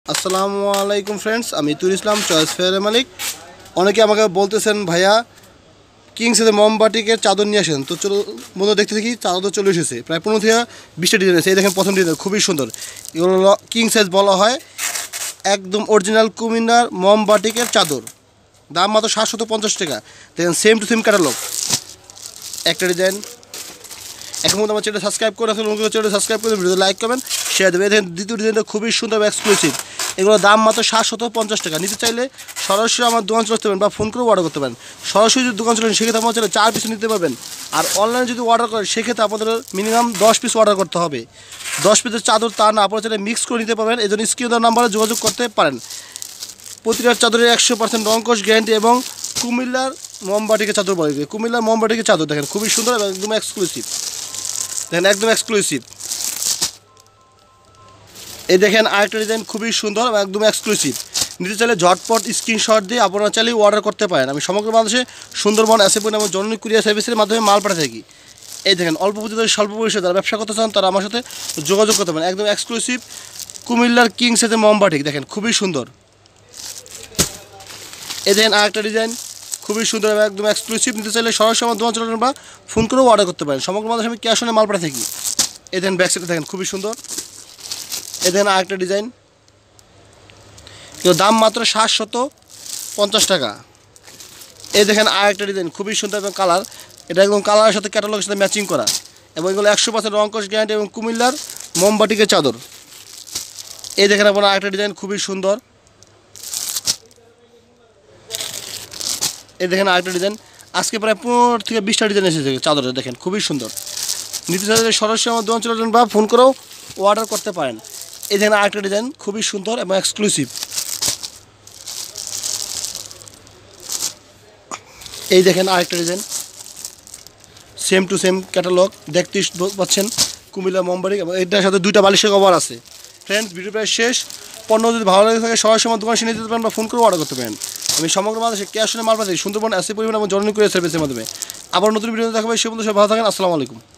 আসসালামু আলাইকুম ফ্রেন্ডস, আমি তুর ইসলাম চয়েস ফেয়ার মালিক। অনেকে আমাকে বলতেছেন ভাইয়া কিংসের মোমবাটিকের চাদর নিয়ে আসেন। তো চলো বন্ধু দেখতে দেখি চাদর চলে এসেছে, প্রায় 15 থেকে 20টা ডিজাইন আছে। এই দেখেন প্রথম ডিজাইন খুবই সুন্দর, এগুলো কিং সাইজ বলা হয়। একদম অরিজিনাল কুমিল্লার মোমবাটিকের চাদর, দাম মাত্র 750 টাকা। দেখেন সেম টু সেম ক্যাটালগ। একটা ডিজাইন এখন মধ্যে আমার চ্যানেল সাবস্ক্রাইব করে রাখুন, চ্যানেল সাবস্ক্রাইব করে ভিডিও লাইক করবেন, শেয়ার দেবেন। দেখেন দ্বিতীয় ডিজাইনটা খুবই সুন্দর এক্সক্লুসিভ, এগুলো দাম মাত্র 750 টাকা। নিতে চাইলে সরাসরি আমার দোকান চলে আসতে পারেন বা ফোন করে অর্ডার করতে পারেন। সরাসরি যদি দোকান চলেন সেক্ষেত্রে আমার চ্যানেল 4 পিস নিতে পারবেন। আর অনলাইনে যদি অর্ডার করেন সেক্ষেত্রে আপনাদের মিনিমাম 10 পিস অর্ডার করতে হবে। 10 পিসের চাদর তা না, আপনার চ্যানেল মিক্স করে নিতে পারবেন। এই জন্য স্ক্রিনে নাম্বারে যোগাযোগ করতে পারেন। প্রতিটা চাদরের 100% রংকশ গ্যারান্টি এবং কুমিল্লার মোমবাটিকের চাদর বলে। কুমিল্লার মোমবাটিকের চাদর দেখেন খুবই সুন্দর এবং একদম এক্সক্লুসিভ। দেখেন একদম এক্সক্লুসিভ। এই দেখেন আরেকটা ডিজাইন খুবই সুন্দর এবং একদম এক্সক্লুসিভ। নিতে চাইলে ঝটপট স্ক্রিনশট দিয়ে আপনারা চাইলেই অর্ডার করতে পারেন। আমি সমগ্র বাংলাদেশে সুন্দরবন অ্যাসেপন এবং জননী কুরিয়ার সার্ভিসের মাধ্যমে মাল পাঠিয়ে থাকি। এই দেখেন অল্প পুঁজিতে স্বল্প পরিসরে যারা ব্যবসা করতে চান তারা আমার সাথে যোগাযোগ করতে পারেন। একদম এক্সক্লুসিভ কুমিল্লার কিং সাইজের মোমবাটিক দেখেন খুবই সুন্দর। এই দেখেন আরেকটা ডিজাইন খুবই সুন্দর এবং একদম এক্সক্লুসিভ। নিতে চাইলে সরাসরি আমার দোকান চলে বা ফোন করেও অর্ডার করতে পারেন। সমগ্র বাংলাদেশে আমি ক্যাশ অনে মাল পাঠিয়ে থাকি। এই দেখেন ব্যাক সাইডে দেখেন খুবই সুন্দর। এই দেখেন আরেকটা ডিজাইন, এর দাম মাত্র 750 টাকা। এই দেখেন আরেকটা ডিজাইন খুবই সুন্দর এবং কালার, এটা একদম কালারের সাথে ক্যাটালগের সাথে ম্যাচিং করা এবং এগুলো 100% রংকশ গ্যারান্টি এবং কুমিল্লার মোমবাটিকের চাদর। এই দেখেন আপনার আরেকটা ডিজাইন খুবই সুন্দর। এই দেখেন আরেকটা ডিজাইন, আজকে প্রায় 15 থেকে 20টা ডিজাইন এসেছে চাদরে, দেখেন খুবই সুন্দর। নিতে চাইলে সরাসরি আমার দোকান চলে যান বা ফোন করেও অর্ডার করতে পারেন। এই দেখেন আরেকটা ডিজাইন খুবই সুন্দর এবং এক্সক্লুসিভ। এই দেখেন আরেকটা design same to same catalogue, দেখতে পাচ্ছেন কুমিল্লা মোমবাটিক এবং এটার সাথে 2টা বালিশের কভার আছে। ফ্রেন্ডস ভিডিও প্রায় শেষ। পণ্য যদি ভালো লাগে থাকে সরাসরি আমার দোকানে নিয়ে যেতে পারেন বা ফোন করে অর্ডার করতে পারেন। আমি সমগ্র বাংলাদেশে ক্যাশ অনে মাল পাঠাই সুন্দরবন অ্যাসে পরিমাণ এবং জননী কুরিয়ার সার্ভিসের মাধ্যমে। আবার নতুন ভিডিও দেখাবে, সে বন্ধু সব ভালো থাকেন। আসসালামু আলাইকুম।